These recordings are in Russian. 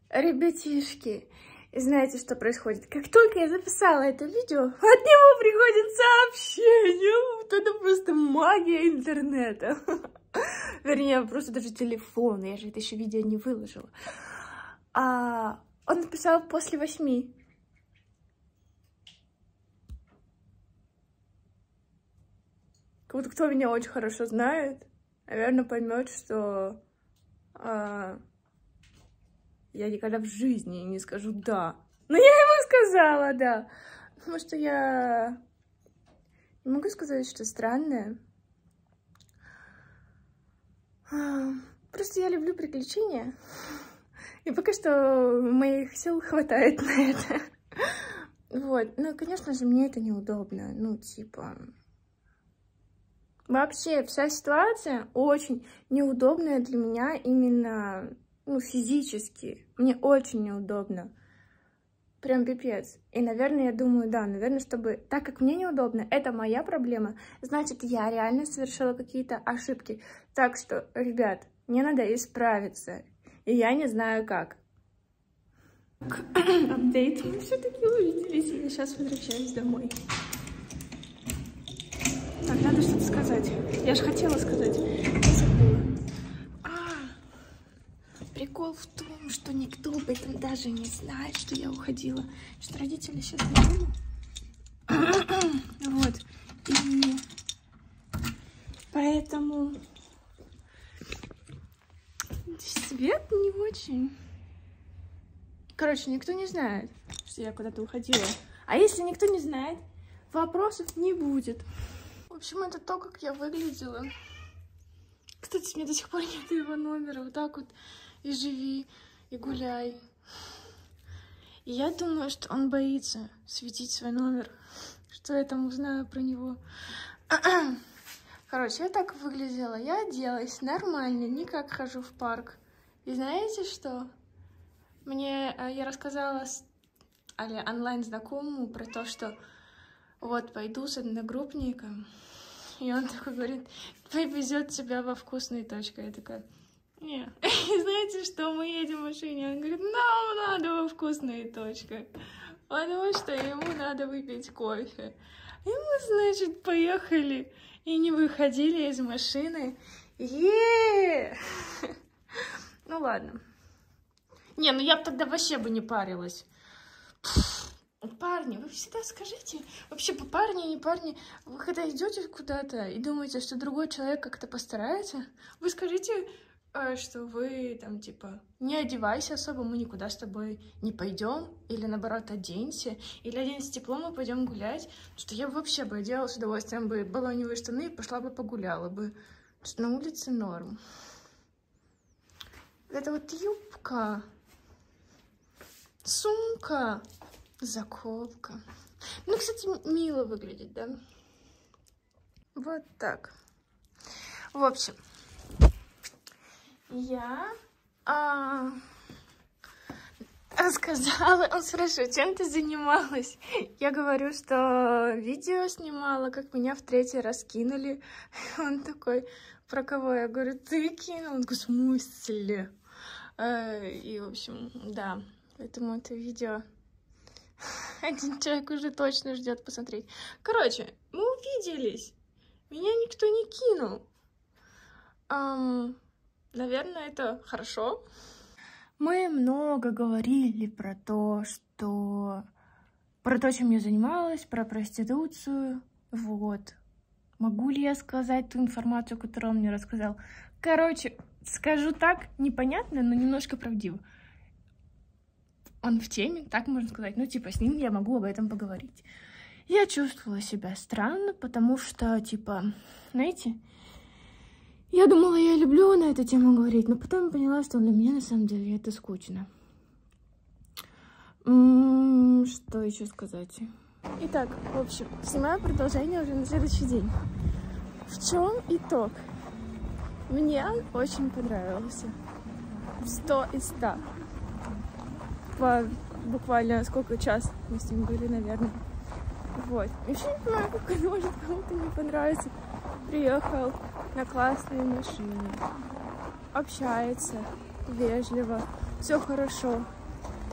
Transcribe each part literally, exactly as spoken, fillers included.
Ребятишки, знаете, что происходит? Как только я записала это видео, от него приходит сообщение. Вот это просто магия интернета. Вернее, просто даже телефон. Я же это еще видео не выложила. А он написал после восьми. Как будто кто меня очень хорошо знает, наверное, поймет, что а, я никогда в жизни не скажу «да». Но я ему сказала «да». Потому что я не могу сказать, что странное. А, просто я люблю приключения. И пока что моих сил хватает на это. Вот. Ну, конечно же, мне это неудобно. Ну, типа... Вообще, вся ситуация очень неудобная для меня именно, ну, физически. Мне очень неудобно. Прям пипец. И, наверное, я думаю, да, наверное, чтобы... Так как мне неудобно, это моя проблема, значит, я реально совершила какие-то ошибки. Так что, ребят, мне надо исправиться. И я не знаю как. Апдейт. Мы все-таки увиделись, и я сейчас возвращаюсь домой. Так, надо что-то сказать. Я же хотела сказать. Я забыла. А, прикол в том, что никто об этом даже не знает, что я уходила. Что родители сейчас дома. Вот. И поэтому свет не очень. Короче, никто не знает, что я куда-то уходила. А если никто не знает, вопросов не будет. В общем, это то, как я выглядела. Кстати, мне до сих пор нет его номера. Вот так вот и живи, и гуляй. И я думаю, что он боится светить свой номер. Что я там узнаю про него. Короче, я так выглядела. Я оделась нормально, не как хожу в парк. И знаете что? Мне я рассказала онлайн-знакомому про то, что вот пойду с одногруппником. И он такой говорит, повезет тебя во вкусную точку. Я такая, не. И знаете что, мы едем в машине. Он говорит, нам надо во вкусную точку. Потому что ему надо выпить кофе. И мы, значит, поехали. И не выходили из машины. Е-е-е! Ну ладно. Не, ну я бы тогда вообще бы не парилась. Парни, вы всегда скажите, вообще по парни, не парни, вы когда идете куда-то и думаете, что другой человек как-то постарается, вы скажите, что вы там типа не одевайся особо, мы никуда с тобой не пойдем, или наоборот оденься, или оденься тепло, мы пойдем гулять, что я вообще бы одела с удовольствием бы баллоневые штаны и пошла бы погуляла бы, что на улице норм. Это вот юбка, сумка. Заколка. Ну, кстати, мило выглядит, да? Вот так. В общем, я а, рассказала, он спрашивает, чем ты занималась? Я говорю, что видео снимала, как меня в третий раз кинули. Он такой, про кого? Я говорю, ты кинул? Он такой, в смысле? И, в общем, да, поэтому это видео... Один человек уже точно ждет посмотреть. Короче, мы увиделись. Меня никто не кинул. Эм, наверное, это хорошо. Мы много говорили про то, что... Про то, чем я занималась, про проституцию. Вот. Могу ли я сказать ту информацию, которую он мне рассказал? Короче, скажу так, непонятно, но немножко правдиво. Он в теме, так можно сказать. Ну, типа, с ним я могу об этом поговорить. Я чувствовала себя странно, потому что, типа, знаете, я думала, я люблю на эту тему говорить, но потом поняла, что для меня, на самом деле, это скучно. М-м, что еще сказать? Итак, в общем, снимаю продолжение уже на следующий день. В чем итог? Мне очень понравился. Сто из ста. По буквально сколько час мы с ним были, наверное. Вот. Вообще не понимаю, как он может кому-то не понравиться. Приехал на классной машине. Общается вежливо. Все хорошо.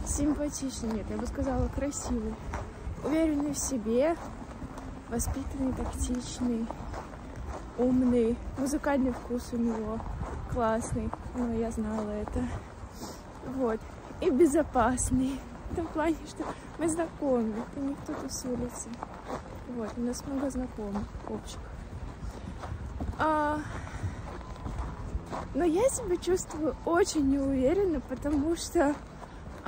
симпатичный, нет, я бы сказала, красивый, уверенный в себе, воспитанный, тактичный, умный, музыкальный вкус у него классный, но я знала это, вот, и безопасный, в том плане, что мы знакомы, это не кто-то с улицы, вот, у нас много знакомых общих. А... Но я себя чувствую очень неуверенно, потому что, а...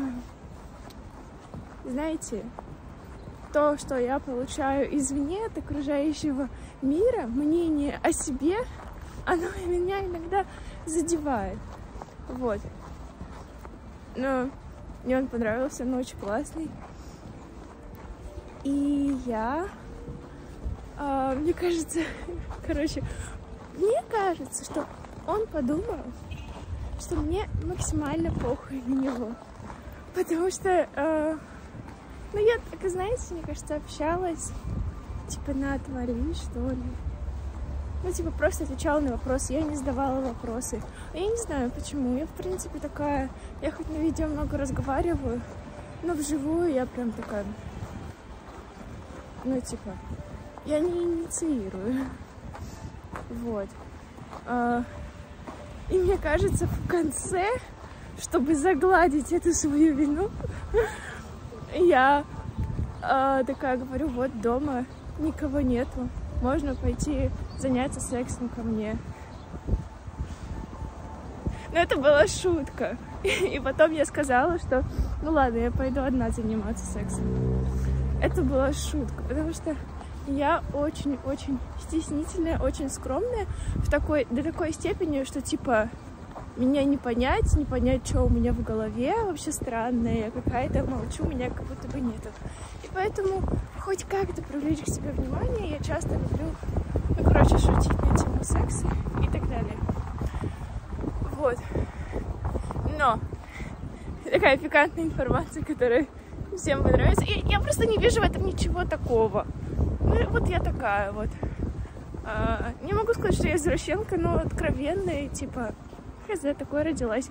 знаете, то, что я получаю извне от окружающего мира, мнение о себе, оно меня иногда задевает, вот. Но мне он понравился, он очень классный. И я, а, мне кажется, короче, мне кажется, что он подумал, что мне максимально похуй на него. Потому что, а, ну я, так, знаете, мне кажется, общалась, типа, на отвали, что ли. Ну, типа, просто отвечала на вопросы, я не задавала вопросы. А я не знаю, почему. Я, в принципе, такая... Я хоть на видео много разговариваю, но вживую я прям такая... Ну, типа, я не инициирую. Вот. А, и мне кажется, в конце, чтобы загладить эту свою вину, я а, такая говорю, вот дома никого нету. Можно пойти заняться сексом ко мне. Но это была шутка. И потом я сказала, что ну ладно, я пойду одна заниматься сексом. Это была шутка, потому что я очень-очень стеснительная, очень скромная в такой, до такой степени, что типа меня не понять, не понять, что у меня в голове вообще странное, я какая-то молчу, меня как будто бы нету. И поэтому хоть как-то привлечь к себе внимание, я часто люблю, ну, короче, шутить на тему секса и так далее. Вот. Но такая пикантная информация, которая всем понравится. Я, я просто не вижу в этом ничего такого. Ну, вот я такая вот. А, не могу сказать, что я извращенка, но откровенная, типа, хз, такое родилась.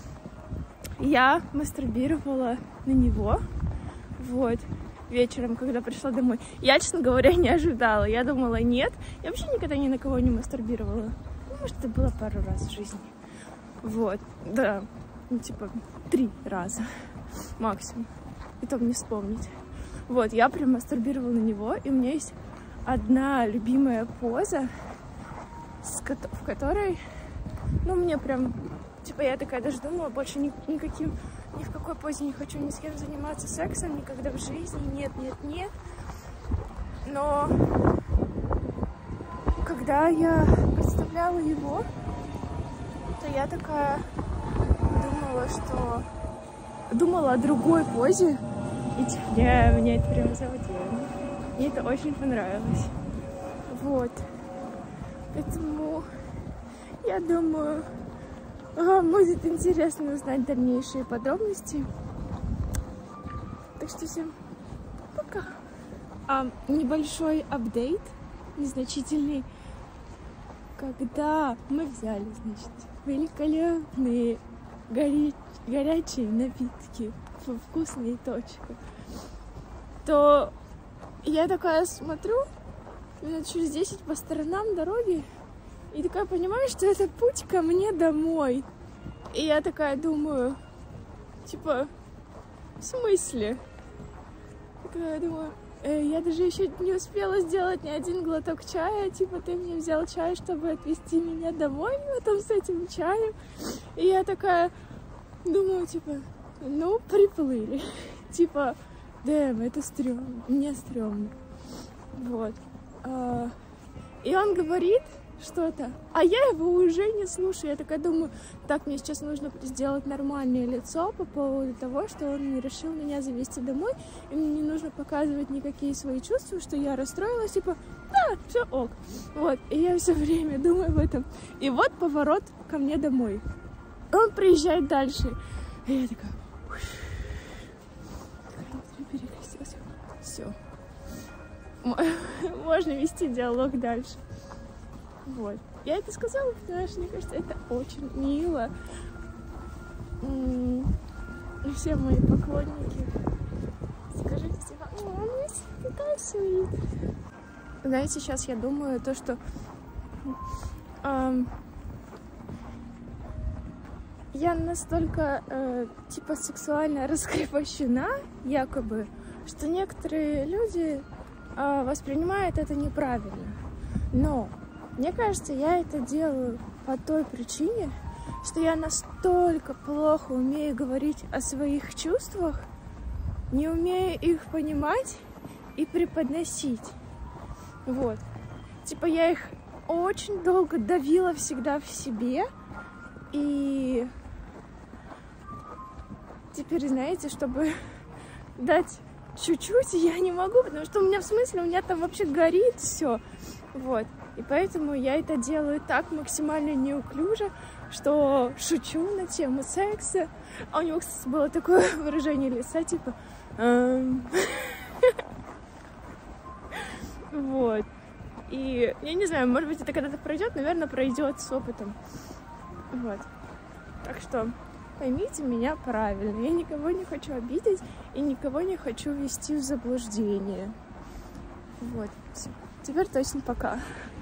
Я мастурбировала на него, вот, вечером, когда пришла домой. Я, честно говоря, не ожидала. Я думала, нет. Я вообще никогда ни на кого не мастурбировала. Ну, может, это было пару раз в жизни. Вот, да, ну, типа, три раза максимум. И то мне вспомнить. Вот, я прям мастурбировала на него, и у меня есть одна любимая поза, в которой, ну, мне прям, типа, я такая даже думала, больше ни, никаким, ни в какой позе не хочу ни с кем заниматься сексом, никогда в жизни, нет, нет, нет. Но когда я представляла его, то я такая думала, что... Думала о другой позе, и типа, меня, меня это прям заводило. Мне это очень понравилось. Вот. Поэтому я думаю, вам будет интересно узнать дальнейшие подробности. Так что всем пока. А, небольшой апдейт, незначительный. Когда мы взяли, значит, великолепные горячие, горячие напитки, вкусные точки, то я такая смотрю минут через десять по сторонам дороги и такая понимаю, что это путь ко мне домой. И я такая думаю, типа, в смысле? Такая думаю, э, я даже еще не успела сделать ни один глоток чая, типа, ты мне взял чай, чтобы отвезти меня домой, потом с этим чаем. И я такая думаю, типа, ну, приплыли. Типа, дэм, это стрёмно, мне стрёмно. Вот. А, и он говорит что-то, а я его уже не слушаю. Я такая думаю, так, мне сейчас нужно сделать нормальное лицо по поводу того, что он не решил меня завезти домой, и мне не нужно показывать никакие свои чувства, что я расстроилась, типа, да, все ок. Вот, и я все время думаю об этом. И вот поворот ко мне домой. Он приезжает дальше. И я такая... перекрестилась. Все. Можно вести диалог дальше. Вот. Я это сказала, потому что, мне кажется, это очень мило. все мои поклонники. Скажите, типа, о, Мисс такая sweet. Знаете, сейчас я думаю, то, что эм, я настолько, э, типа, сексуально раскрепощена, якобы, что некоторые люди э, воспринимают это неправильно. Но, мне кажется, я это делаю по той причине, что я настолько плохо умею говорить о своих чувствах, не умею их понимать и преподносить. Вот. Типа я их очень долго давила всегда в себе. И теперь, знаете, чтобы дать чуть-чуть, я не могу, потому что у меня, в смысле, у меня там вообще горит все. Вот. И поэтому я это делаю так максимально неуклюже, что шучу на тему секса. А у него, кстати, было такое выражение лица, типа... Эм... Вот. И я не знаю, может быть, это когда-то пройдет, наверное, пройдет с опытом. Вот. Так что поймите меня правильно. Я никого не хочу обидеть и никого не хочу ввести в заблуждение. Вот. Все. Теперь точно пока.